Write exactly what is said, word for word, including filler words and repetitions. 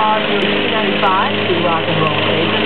on your two ninety-five to Rock and Roll Station.